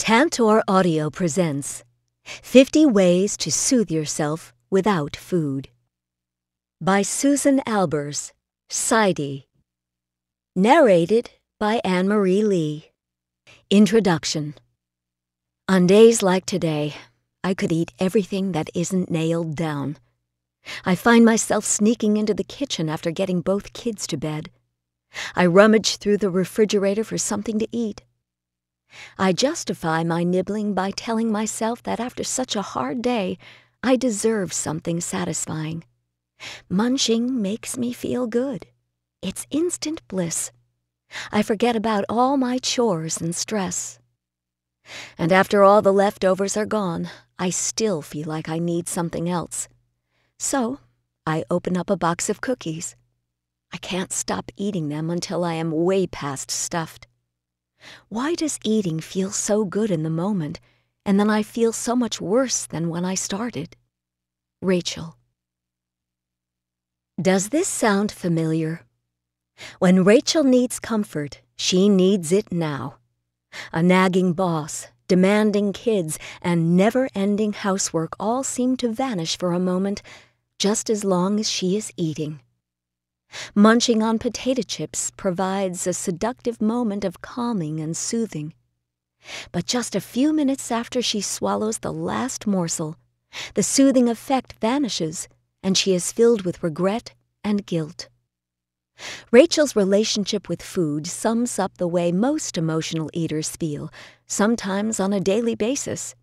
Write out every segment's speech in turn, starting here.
Tantor Audio presents 50 Ways to Soothe Yourself Without Food by Susan Albers, PsyD. Narrated by Anne-Marie Lee. Introduction. On days like today, I could eat everything that isn't nailed down. I find myself sneaking into the kitchen after getting both kids to bed. I rummage through the refrigerator for something to eat. I justify my nibbling by telling myself that after such a hard day, I deserve something satisfying. Munching makes me feel good. It's instant bliss. I forget about all my chores and stress. And after all the leftovers are gone, I still feel like I need something else. So, I open up a box of cookies. I can't stop eating them until I am way past stuffed. Why does eating feel so good in the moment, and then I feel so much worse than when I started? Rachel. Does this sound familiar? When Rachel needs comfort, she needs it now. A nagging boss, demanding kids, and never-ending housework all seem to vanish for a moment, just as long as she is eating. Munching on potato chips provides a seductive moment of calming and soothing. But just a few minutes after she swallows the last morsel, the soothing effect vanishes, and she is filled with regret and guilt. Rachel's relationship with food sums up the way most emotional eaters feel, sometimes on a daily basis.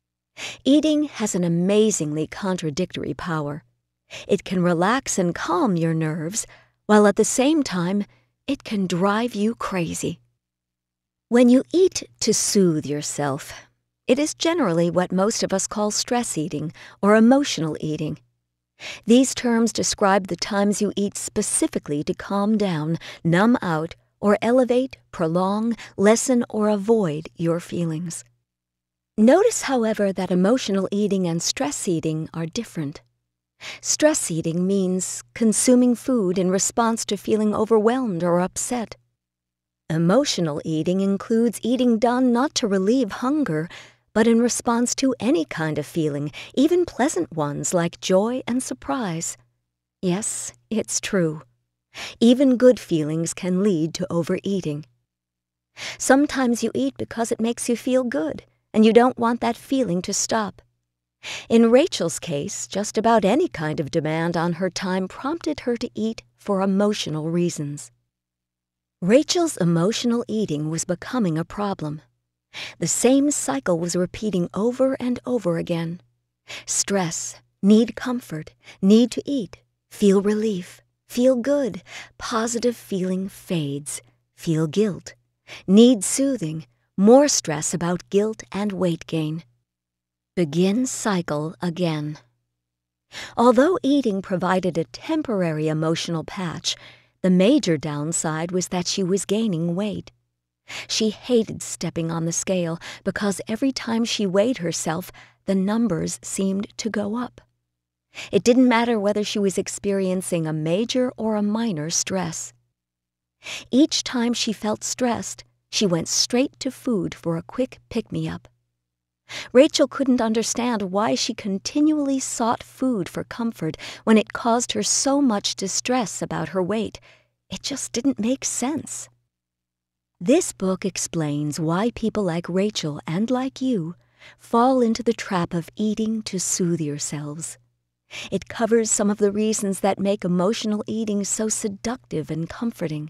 Eating has an amazingly contradictory power. It can relax and calm your nerves, while at the same time, it can drive you crazy. When you eat to soothe yourself, it is generally what most of us call stress eating or emotional eating. These terms describe the times you eat specifically to calm down, numb out, or elevate, prolong, lessen, or avoid your feelings. Notice, however, that emotional eating and stress eating are different. Stress eating means consuming food in response to feeling overwhelmed or upset. Emotional eating includes eating done not to relieve hunger, but in response to any kind of feeling, even pleasant ones like joy and surprise. Yes, it's true. Even good feelings can lead to overeating. Sometimes you eat because it makes you feel good, and you don't want that feeling to stop. In Rachel's case, just about any kind of demand on her time prompted her to eat for emotional reasons. Rachel's emotional eating was becoming a problem. The same cycle was repeating over and over again. Stress, need comfort, need to eat, feel relief, feel good, positive feeling fades, feel guilt, need soothing, more stress about guilt and weight gain. Begin cycle again. Although eating provided a temporary emotional patch, the major downside was that she was gaining weight. She hated stepping on the scale because every time she weighed herself, the numbers seemed to go up. It didn't matter whether she was experiencing a major or a minor stress. Each time she felt stressed, she went straight to food for a quick pick-me-up. Rachel couldn't understand why she continually sought food for comfort when it caused her so much distress about her weight. It just didn't make sense. This book explains why people like Rachel and like you fall into the trap of eating to soothe yourselves. It covers some of the reasons that make emotional eating so seductive and comforting.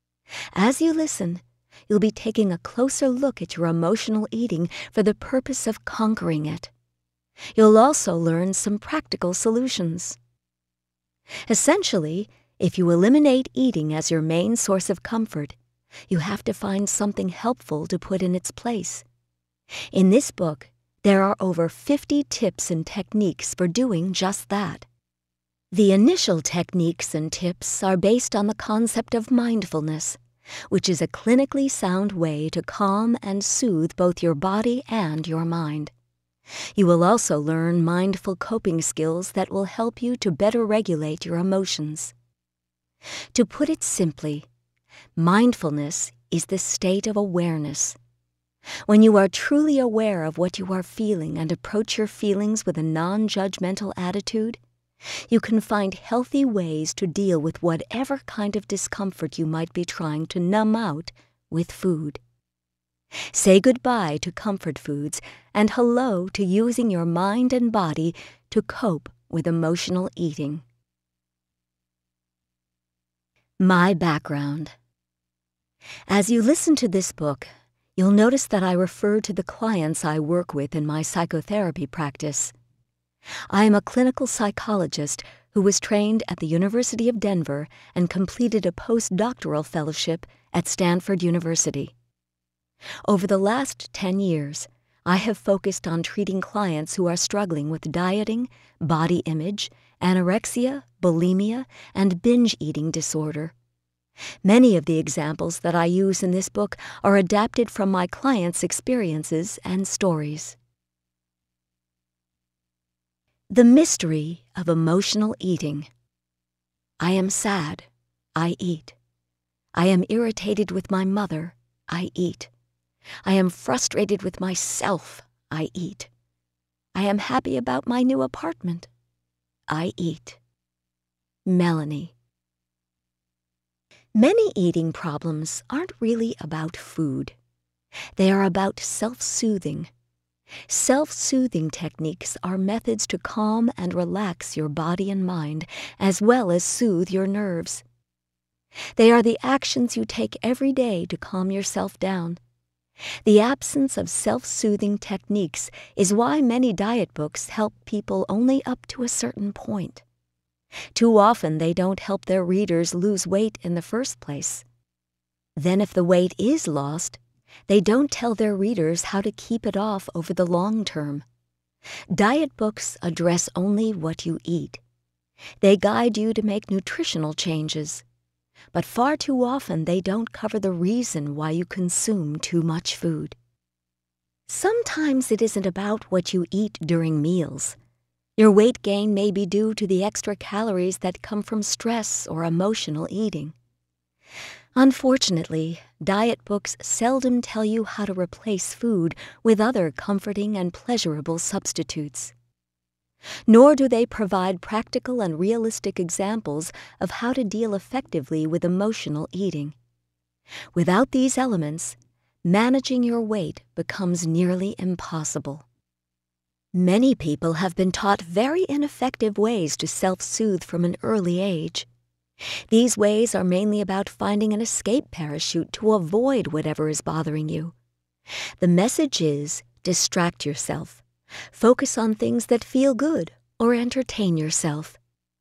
As you listen, you'll be taking a closer look at your emotional eating for the purpose of conquering it. You'll also learn some practical solutions. Essentially, if you eliminate eating as your main source of comfort, you have to find something helpful to put in its place. In this book, there are over 50 tips and techniques for doing just that. The initial techniques and tips are based on the concept of mindfulness, which is a clinically sound way to calm and soothe both your body and your mind. You will also learn mindful coping skills that will help you to better regulate your emotions. To put it simply, mindfulness is the state of awareness. When you are truly aware of what you are feeling and approach your feelings with a non-judgmental attitude, you can find healthy ways to deal with whatever kind of discomfort you might be trying to numb out with food. Say goodbye to comfort foods and hello to using your mind and body to cope with emotional eating. My background. As you listen to this book, you'll notice that I refer to the clients I work with in my psychotherapy practice. I am a clinical psychologist who was trained at the University of Denver and completed a postdoctoral fellowship at Stanford University. Over the last 10 years, I have focused on treating clients who are struggling with dieting, body image, anorexia, bulimia, and binge eating disorder. Many of the examples that I use in this book are adapted from my clients' experiences and stories. The mystery of emotional eating. I am sad. I eat. I am irritated with my mother. I eat. I am frustrated with myself. I eat. I am happy about my new apartment. I eat. Melanie. Many eating problems aren't really about food. They are about self-soothing. Self-soothing techniques are methods to calm and relax your body and mind, as well as soothe your nerves. They are the actions you take every day to calm yourself down. The absence of self-soothing techniques is why many diet books help people only up to a certain point. Too often they don't help their readers lose weight in the first place. Then if the weight is lost, they don't tell their readers how to keep it off over the long term. Diet books address only what you eat. They guide you to make nutritional changes. But far too often they don't cover the reason why you consume too much food. Sometimes it isn't about what you eat during meals. Your weight gain may be due to the extra calories that come from stress or emotional eating. Unfortunately, diet books seldom tell you how to replace food with other comforting and pleasurable substitutes. Nor do they provide practical and realistic examples of how to deal effectively with emotional eating. Without these elements, managing your weight becomes nearly impossible. Many people have been taught very ineffective ways to self-soothe from an early age. These ways are mainly about finding an escape parachute to avoid whatever is bothering you. The message is, distract yourself. Focus on things that feel good or entertain yourself.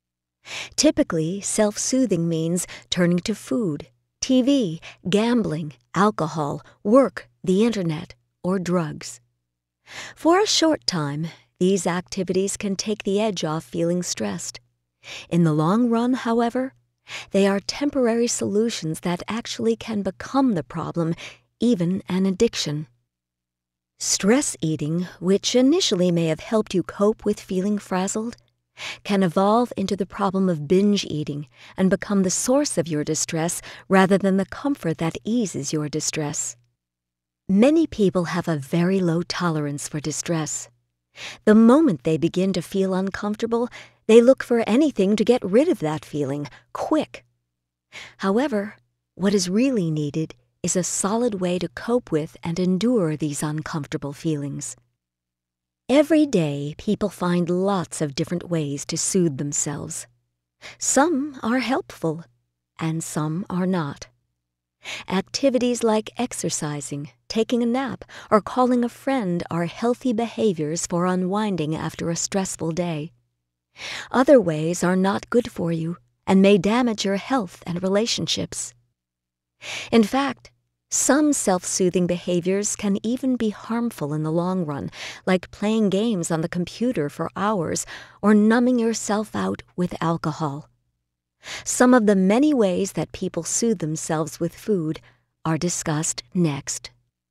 Typically, self-soothing means turning to food, TV, gambling, alcohol, work, the internet, or drugs. For a short time, these activities can take the edge off feeling stressed. In the long run, however, they are temporary solutions that actually can become the problem, even an addiction. Stress eating, which initially may have helped you cope with feeling frazzled, can evolve into the problem of binge eating and become the source of your distress rather than the comfort that eases your distress. Many people have a very low tolerance for distress. The moment they begin to feel uncomfortable, they look for anything to get rid of that feeling, quick. However, what is really needed is a solid way to cope with and endure these uncomfortable feelings. Every day, people find lots of different ways to soothe themselves. Some are helpful, and some are not. Activities like exercising, taking a nap, or calling a friend are healthy behaviors for unwinding after a stressful day. Other ways are not good for you and may damage your health and relationships. In fact, some self-soothing behaviors can even be harmful in the long run, like playing games on the computer for hours or numbing yourself out with alcohol. Some of the many ways that people soothe themselves with food are discussed next.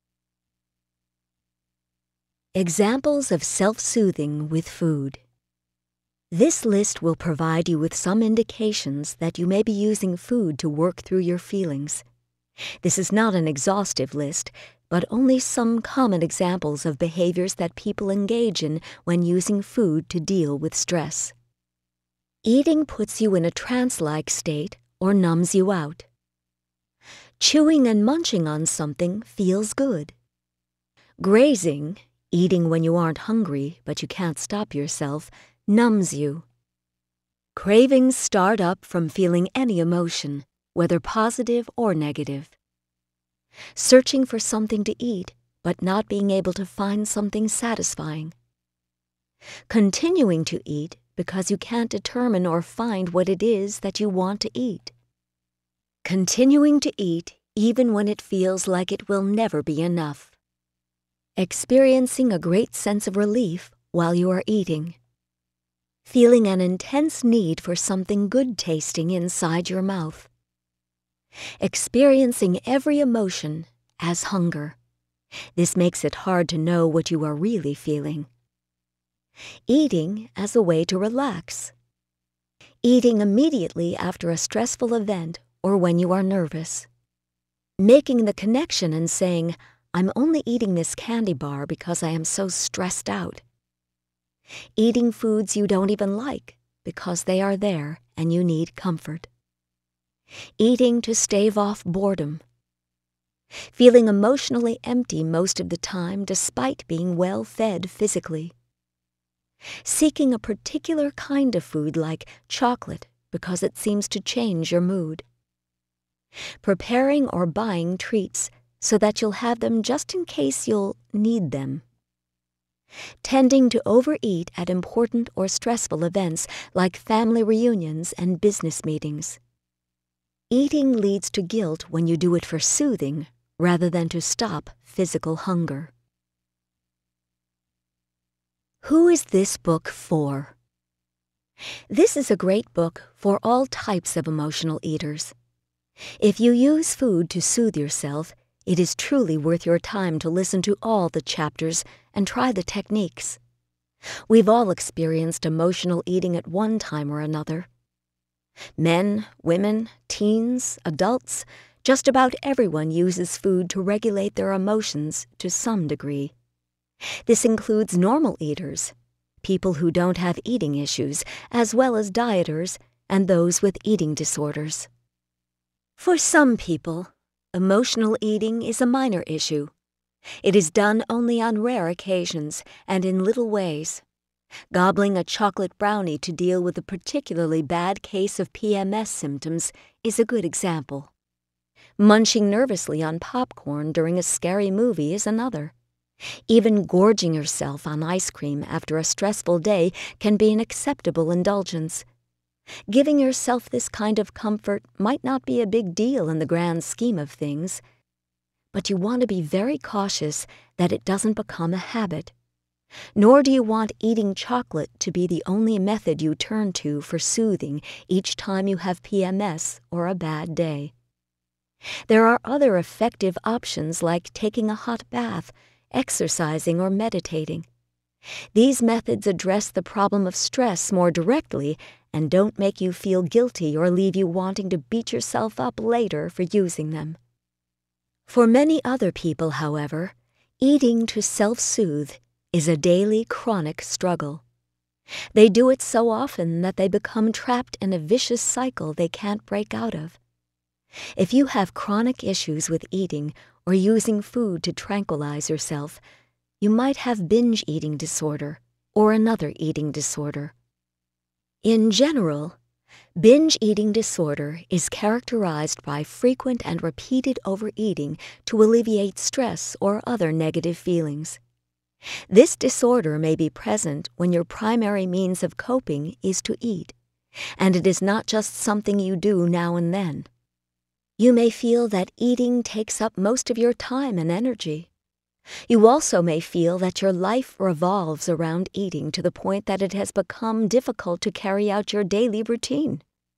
Examples of self-soothing with food. This list will provide you with some indications that you may be using food to work through your feelings. This is not an exhaustive list, but only some common examples of behaviors that people engage in when using food to deal with stress. Eating puts you in a trance-like state or numbs you out. Chewing and munching on something feels good. Grazing, eating when you aren't hungry but you can't stop yourself, numbs you. Cravings start up from feeling any emotion, whether positive or negative. Searching for something to eat, but not being able to find something satisfying. Continuing to eat because you can't determine or find what it is that you want to eat. Continuing to eat even when it feels like it will never be enough. Experiencing a great sense of relief while you are eating. Feeling an intense need for something good tasting inside your mouth. Experiencing every emotion as hunger. This makes it hard to know what you are really feeling. Eating as a way to relax. Eating immediately after a stressful event or when you are nervous. Making the connection and saying, I'm only eating this candy bar because I am so stressed out. Eating foods you don't even like because they are there and you need comfort. Eating to stave off boredom. Feeling emotionally empty most of the time despite being well fed physically. Seeking a particular kind of food like chocolate because it seems to change your mood. Preparing or buying treats so that you'll have them just in case you'll need them. Tending to overeat at important or stressful events like family reunions and business meetings. Eating leads to guilt when you do it for soothing rather than to stop physical hunger. Who is this book for? This is a great book for all types of emotional eaters. If you use food to soothe yourself, it is truly worth your time to listen to all the chapters and try the techniques. We've all experienced emotional eating at one time or another. Men, women, teens, adults, just about everyone uses food to regulate their emotions to some degree. This includes normal eaters, people who don't have eating issues, as well as dieters and those with eating disorders. For some people, emotional eating is a minor issue. It is done only on rare occasions and in little ways. Gobbling a chocolate brownie to deal with a particularly bad case of PMS symptoms is a good example. Munching nervously on popcorn during a scary movie is another. Even gorging yourself on ice cream after a stressful day can be an acceptable indulgence. Giving yourself this kind of comfort might not be a big deal in the grand scheme of things, but you want to be very cautious that it doesn't become a habit. Nor do you want eating chocolate to be the only method you turn to for soothing each time you have PMS or a bad day. There are other effective options like taking a hot bath, exercising, or meditating. These methods address the problem of stress more directly and don't make you feel guilty or leave you wanting to beat yourself up later for using them. For many other people, however, eating to self-soothe is a daily chronic struggle. They do it so often that they become trapped in a vicious cycle they can't break out of. If you have chronic issues with eating or using food to tranquilize yourself, you might have binge eating disorder or another eating disorder. In general, binge eating disorder is characterized by frequent and repeated overeating to alleviate stress or other negative feelings. This disorder may be present when your primary means of coping is to eat, and it is not just something you do now and then. You may feel that eating takes up most of your time and energy. You also may feel that your life revolves around eating to the point that it has become difficult to carry out your daily routine.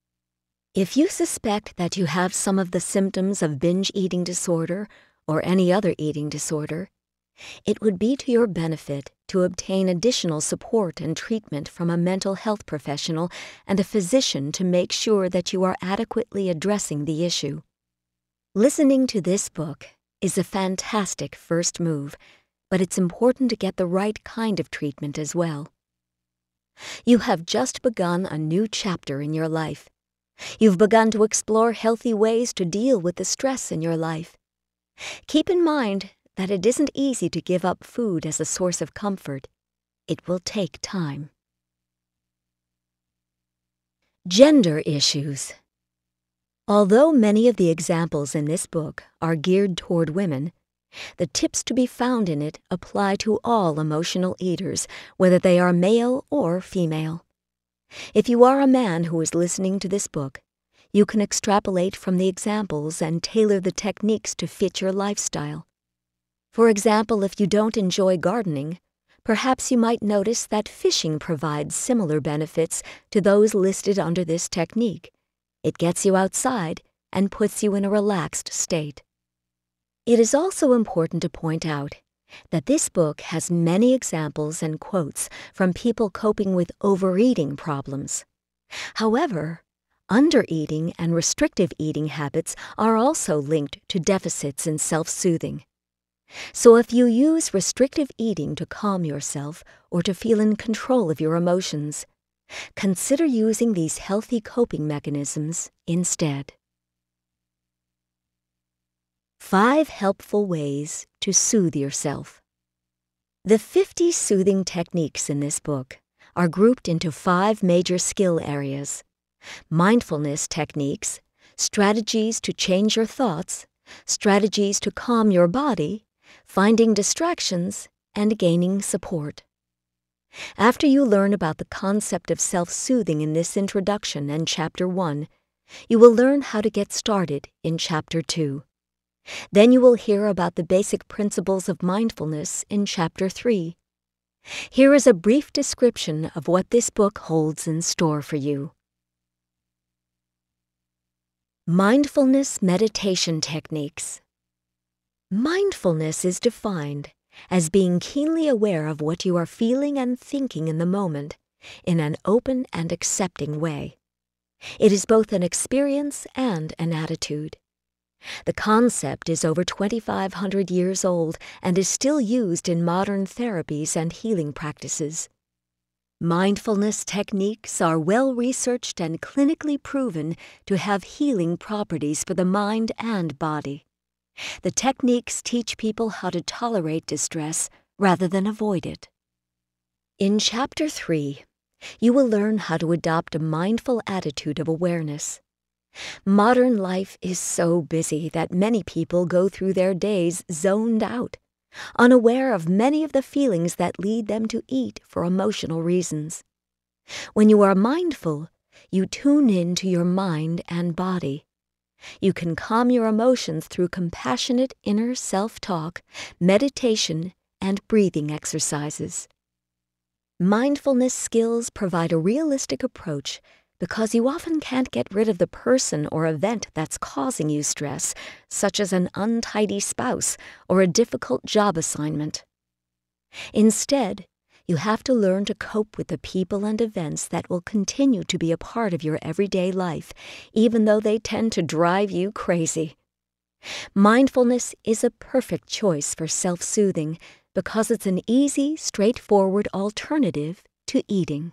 If you suspect that you have some of the symptoms of binge eating disorder or any other eating disorder, it would be to your benefit to obtain additional support and treatment from a mental health professional and a physician to make sure that you are adequately addressing the issue. Listening to this book is a fantastic first move, but it's important to get the right kind of treatment as well. You have just begun a new chapter in your life. You've begun to explore healthy ways to deal with the stress in your life. Keep in mind that it isn't easy to give up food as a source of comfort. It will take time. Gender issues. Although many of the examples in this book are geared toward women, the tips to be found in it apply to all emotional eaters, whether they are male or female. If you are a man who is listening to this book, you can extrapolate from the examples and tailor the techniques to fit your lifestyle. For example, if you don't enjoy gardening, perhaps you might notice that fishing provides similar benefits to those listed under this technique. It gets you outside and puts you in a relaxed state. It is also important to point out that this book has many examples and quotes from people coping with overeating problems. However, undereating and restrictive eating habits are also linked to deficits in self-soothing. So if you use restrictive eating to calm yourself or to feel in control of your emotions, consider using these healthy coping mechanisms instead. 5 helpful ways to soothe yourself. The 50 soothing techniques in this book are grouped into 5 major skill areas: mindfulness techniques, strategies to change your thoughts, strategies to calm your body, finding distractions, and gaining support. After you learn about the concept of self-soothing in this introduction and Chapter 1, you will learn how to get started in Chapter 2. Then you will hear about the basic principles of mindfulness in Chapter 3. Here is a brief description of what this book holds in store for you. Mindfulness meditation techniques. Mindfulness is defined as being keenly aware of what you are feeling and thinking in the moment in an open and accepting way. It is both an experience and an attitude. The concept is over 2,500 years old and is still used in modern therapies and healing practices. Mindfulness techniques are well-researched and clinically proven to have healing properties for the mind and body. The techniques teach people how to tolerate distress rather than avoid it. In Chapter 3, you will learn how to adopt a mindful attitude of awareness. Modern life is so busy that many people go through their days zoned out, unaware of many of the feelings that lead them to eat for emotional reasons. When you are mindful, you tune in to your mind and body. You can calm your emotions through compassionate inner self-talk, meditation, and breathing exercises. Mindfulness skills provide a realistic approach because you often can't get rid of the person or event that's causing you stress, such as an untidy spouse or a difficult job assignment. Instead, you have to learn to cope with the people and events that will continue to be a part of your everyday life, even though they tend to drive you crazy. Mindfulness is a perfect choice for self-soothing because it's an easy, straightforward alternative to eating.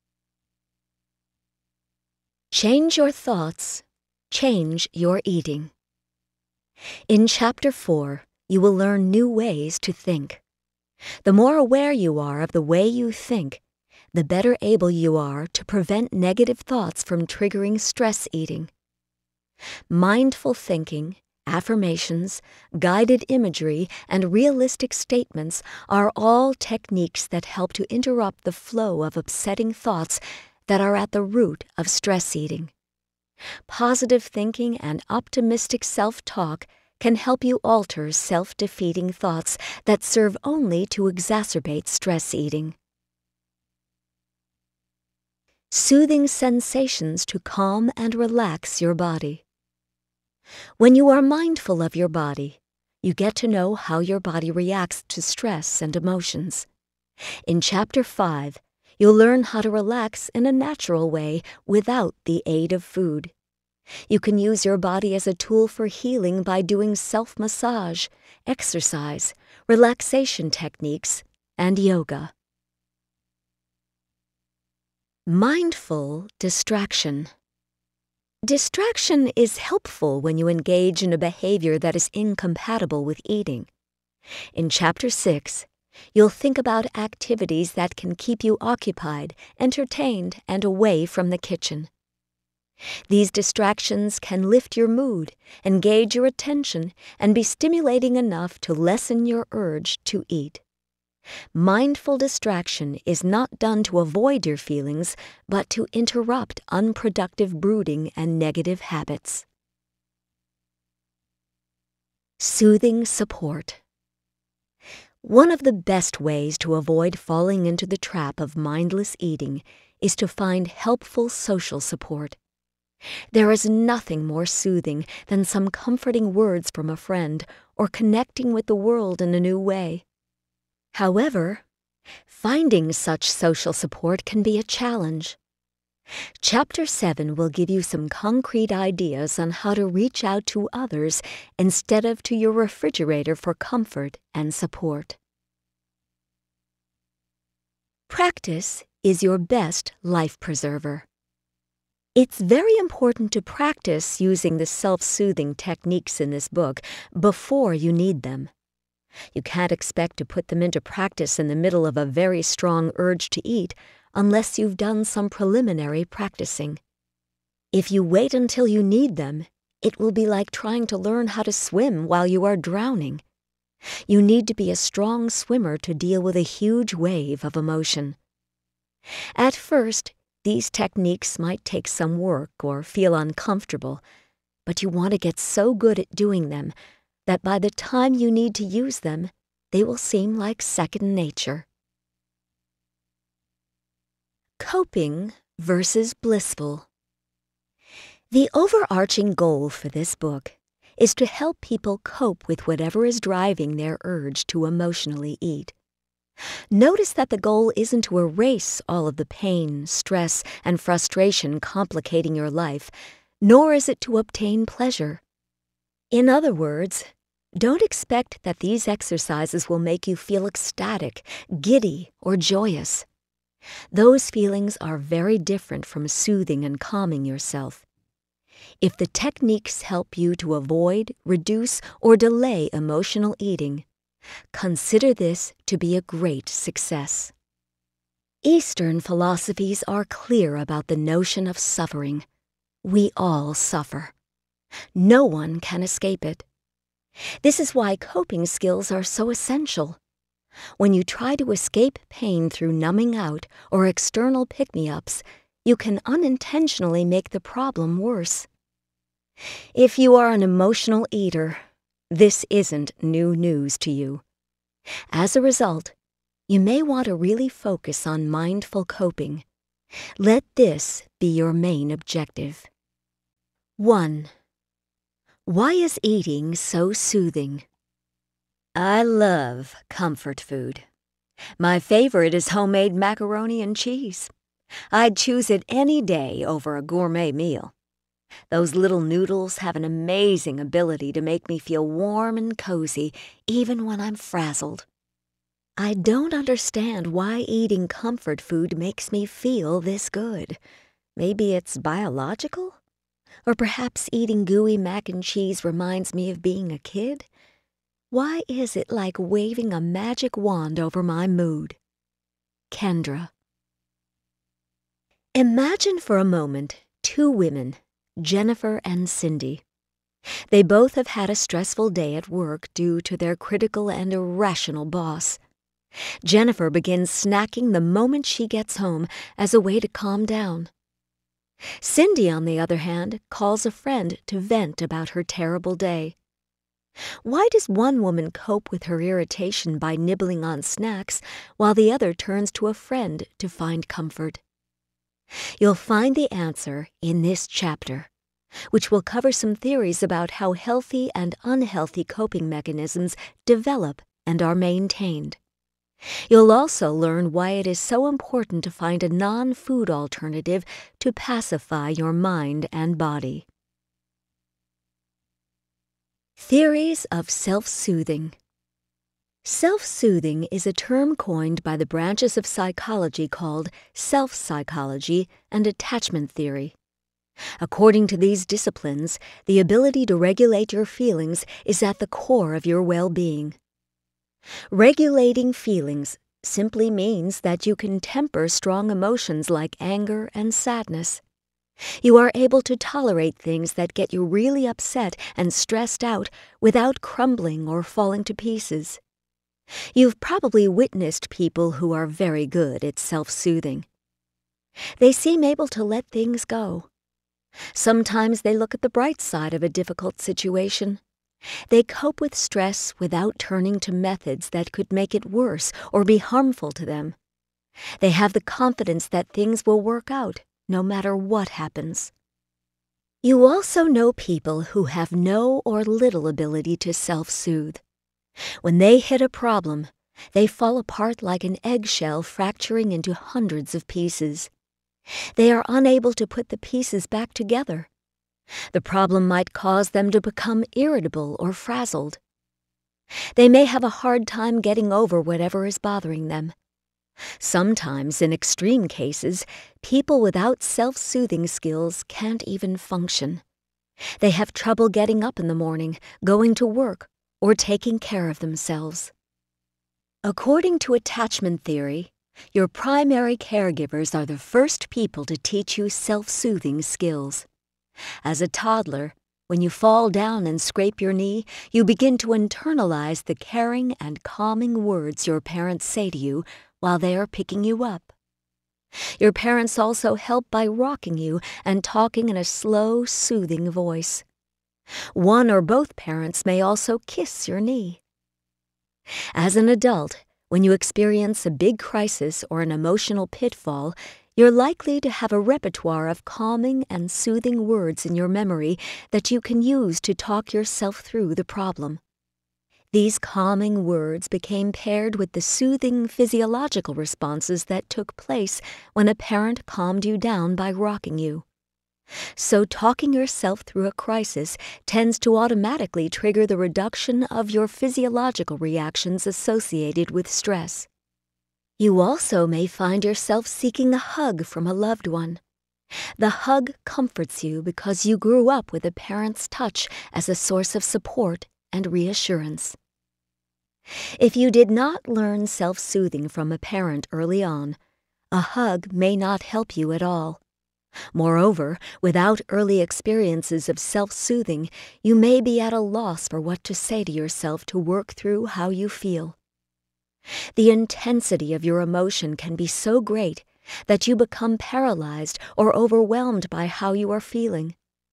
Change your thoughts, change your eating. In Chapter 4, you will learn new ways to think. The more aware you are of the way you think, the better able you are to prevent negative thoughts from triggering stress eating. Mindful thinking, affirmations, guided imagery, and realistic statements are all techniques that help to interrupt the flow of upsetting thoughts that are at the root of stress eating. Positive thinking and optimistic self-talk can help you alter self-defeating thoughts that serve only to exacerbate stress eating. Soothing sensations to calm and relax your body. When you are mindful of your body, you get to know how your body reacts to stress and emotions. In Chapter 5, you'll learn how to relax in a natural way without the aid of food. You can use your body as a tool for healing by doing self-massage, exercise, relaxation techniques, and yoga. Mindful distraction. Distraction is helpful when you engage in a behavior that is incompatible with eating. In Chapter 6, you'll think about activities that can keep you occupied, entertained, and away from the kitchen. These distractions can lift your mood, engage your attention, and be stimulating enough to lessen your urge to eat. Mindful distraction is not done to avoid your feelings, but to interrupt unproductive brooding and negative habits. Soothing support. One of the best ways to avoid falling into the trap of mindless eating is to find helpful social support. There is nothing more soothing than some comforting words from a friend or connecting with the world in a new way. However, finding such social support can be a challenge. Chapter 7 will give you some concrete ideas on how to reach out to others instead of to your refrigerator for comfort and support. Practice is your best life preserver. It's very important to practice using the self-soothing techniques in this book before you need them. You can't expect to put them into practice in the middle of a very strong urge to eat unless you've done some preliminary practicing. If you wait until you need them, it will be like trying to learn how to swim while you are drowning. You need to be a strong swimmer to deal with a huge wave of emotion. At first, these techniques might take some work or feel uncomfortable, but you want to get so good at doing them that by the time you need to use them, they will seem like second nature. Coping versus blissful. The overarching goal for this book is to help people cope with whatever is driving their urge to emotionally eat. Notice that the goal isn't to erase all of the pain, stress, and frustration complicating your life, nor is it to obtain pleasure. In other words, don't expect that these exercises will make you feel ecstatic, giddy, or joyous. Those feelings are very different from soothing and calming yourself. If the techniques help you to avoid, reduce, or delay emotional eating, consider this to be a great success. Eastern philosophies are clear about the notion of suffering. We all suffer. No one can escape it. This is why coping skills are so essential. When you try to escape pain through numbing out or external pick-me-ups, you can unintentionally make the problem worse. If you are an emotional eater, this isn't new news to you. As a result, you may want to really focus on mindful coping. Let this be your main objective. 1. Why is eating so soothing? I love comfort food. My favorite is homemade macaroni and cheese. I'd choose it any day over a gourmet meal. Those little noodles have an amazing ability to make me feel warm and cozy even when I'm frazzled. I don't understand why eating comfort food makes me feel this good. Maybe it's biological? Or perhaps eating gooey mac and cheese reminds me of being a kid? Why is it like waving a magic wand over my mood? Kendra. Imagine for a moment 2 women, Jennifer and Cindy. They both have had a stressful day at work due to their critical and irrational boss. Jennifer begins snacking the moment she gets home as a way to calm down. Cindy, on the other hand, calls a friend to vent about her terrible day. Why does one woman cope with her irritation by nibbling on snacks while the other turns to a friend to find comfort? You'll find the answer in this chapter, which will cover some theories about how healthy and unhealthy coping mechanisms develop and are maintained. You'll also learn why it is so important to find a non-food alternative to pacify your mind and body. Theories of self-soothing. Self-soothing is a term coined by the branches of psychology called self-psychology and attachment theory. According to these disciplines, the ability to regulate your feelings is at the core of your well-being. Regulating feelings simply means that you can temper strong emotions like anger and sadness. You are able to tolerate things that get you really upset and stressed out without crumbling or falling to pieces. You've probably witnessed people who are very good at self-soothing. They seem able to let things go. Sometimes they look at the bright side of a difficult situation. They cope with stress without turning to methods that could make it worse or be harmful to them. They have the confidence that things will work out, no matter what happens. You also know people who have no or little ability to self-soothe. When they hit a problem, they fall apart like an eggshell fracturing into hundreds of pieces. They are unable to put the pieces back together. The problem might cause them to become irritable or frazzled. They may have a hard time getting over whatever is bothering them. Sometimes, in extreme cases, people without self-soothing skills can't even function. They have trouble getting up in the morning, going to work, or taking care of themselves. According to attachment theory, your primary caregivers are the first people to teach you self-soothing skills. As a toddler, when you fall down and scrape your knee, you begin to internalize the caring and calming words your parents say to you while they are picking you up. Your parents also help by rocking you and talking in a slow, soothing voice. One or both parents may also kiss your knee. As an adult, when you experience a big crisis or an emotional pitfall, you're likely to have a repertoire of calming and soothing words in your memory that you can use to talk yourself through the problem. These calming words became paired with the soothing physiological responses that took place when a parent calmed you down by rocking you. So talking yourself through a crisis tends to automatically trigger the reduction of your physiological reactions associated with stress. You also may find yourself seeking a hug from a loved one. The hug comforts you because you grew up with a parent's touch as a source of support and reassurance. If you did not learn self-soothing from a parent early on, a hug may not help you at all. Moreover, without early experiences of self-soothing, you may be at a loss for what to say to yourself to work through how you feel. The intensity of your emotion can be so great that you become paralyzed or overwhelmed by how you are feeling.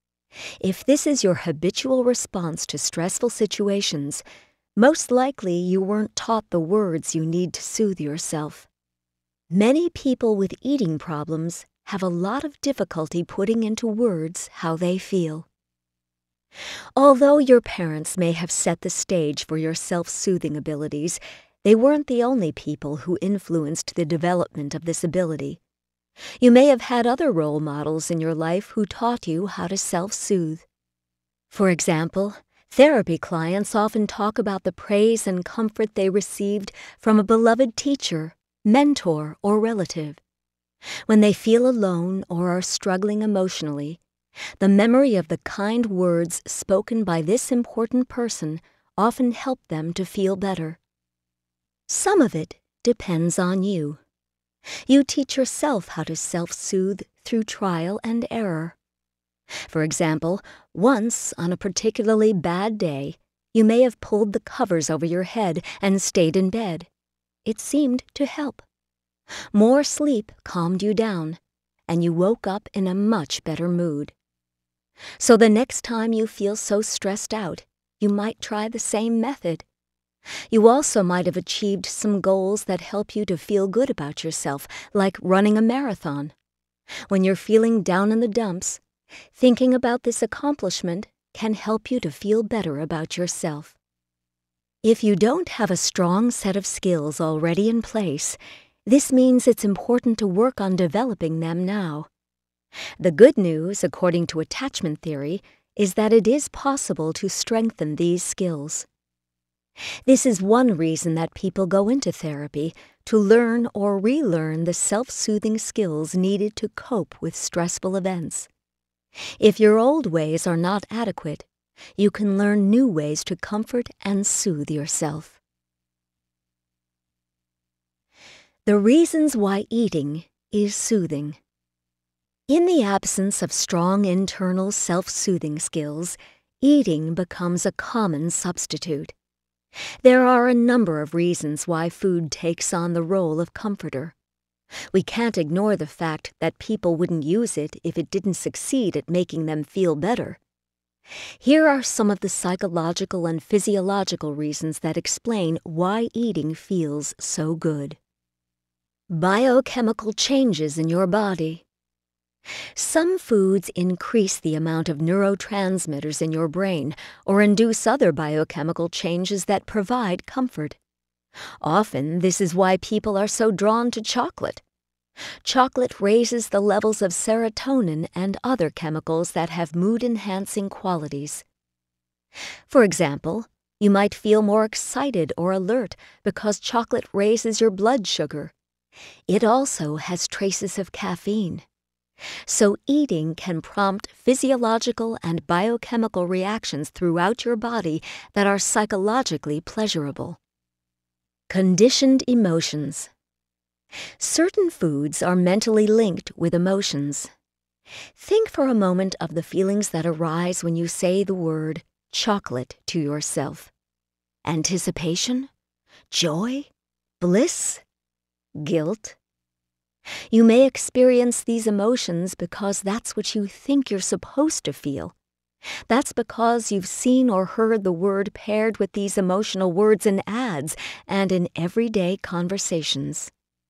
If this is your habitual response to stressful situations, most likely you weren't taught the words you need to soothe yourself. Many people with eating problems have a lot of difficulty putting into words how they feel. Although your parents may have set the stage for your self-soothing abilities, they weren't the only people who influenced the development of this ability. You may have had other role models in your life who taught you how to self-soothe. For example, therapy clients often talk about the praise and comfort they received from a beloved teacher, mentor, or relative. When they feel alone or are struggling emotionally, the memory of the kind words spoken by this important person often help them to feel better. Some of it depends on you. You teach yourself how to self-soothe through trial and error. For example, once on a particularly bad day, you may have pulled the covers over your head and stayed in bed. It seemed to help. More sleep calmed you down, and you woke up in a much better mood. So the next time you feel so stressed out, you might try the same method. You also might have achieved some goals that help you to feel good about yourself, like running a marathon. When you're feeling down in the dumps, thinking about this accomplishment can help you to feel better about yourself. If you don't have a strong set of skills already in place, this means it's important to work on developing them now. The good news, according to attachment theory, is that it is possible to strengthen these skills. This is one reason that people go into therapy, to learn or relearn the self-soothing skills needed to cope with stressful events. If your old ways are not adequate, you can learn new ways to comfort and soothe yourself. The reasons why eating is soothing. In the absence of strong internal self-soothing skills, eating becomes a common substitute. There are a number of reasons why food takes on the role of comforter. We can't ignore the fact that people wouldn't use it if it didn't succeed at making them feel better. Here are some of the psychological and physiological reasons that explain why eating feels so good. Biochemical changes in your body. Some foods increase the amount of neurotransmitters in your brain or induce other biochemical changes that provide comfort. Often, this is why people are so drawn to chocolate. Chocolate raises the levels of serotonin and other chemicals that have mood-enhancing qualities. For example, you might feel more excited or alert because chocolate raises your blood sugar. It also has traces of caffeine. So eating can prompt physiological and biochemical reactions throughout your body that are psychologically pleasurable. Conditioned emotions. Certain foods are mentally linked with emotions. Think for a moment of the feelings that arise when you say the word chocolate to yourself. Anticipation? Joy? Bliss? Guilt? You may experience these emotions because that's what you think you're supposed to feel. That's because you've seen or heard the word paired with these emotional words in ads and in everyday conversations.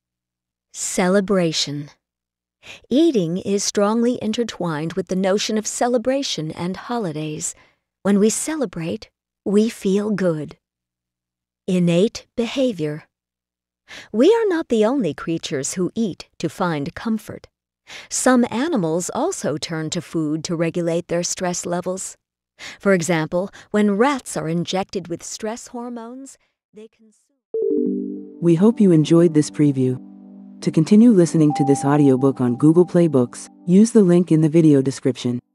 Celebration. Eating is strongly intertwined with the notion of celebration and holidays. When we celebrate, we feel good. Innate behavior. We are not the only creatures who eat to find comfort. Some animals also turn to food to regulate their stress levels. For example, when rats are injected with stress hormones, they consume. We hope you enjoyed this preview. To continue listening to this audiobook on Google Play Books, use the link in the video description.